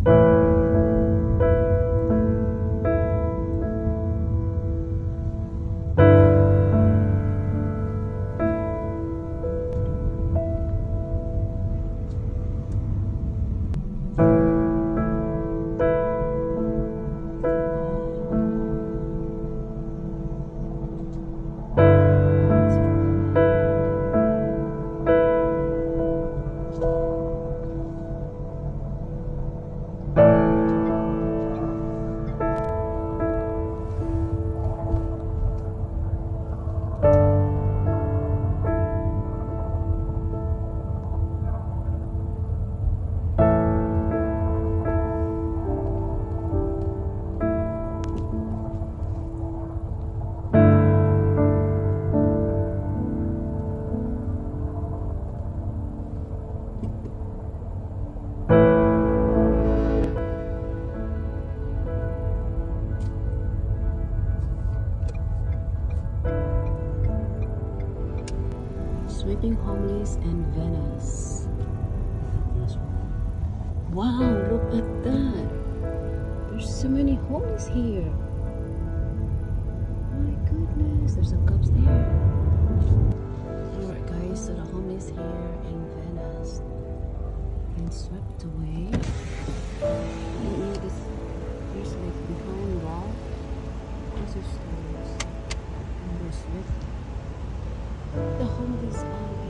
Sweeping homeless in Venice. Wow, look at that. There's so many homeless here. My goodness, there's a cops there. Alright guys, so the homeless here in Venice been swept away. I don't know this. There's like behind wall. These are stores. And they're swept. The homeless are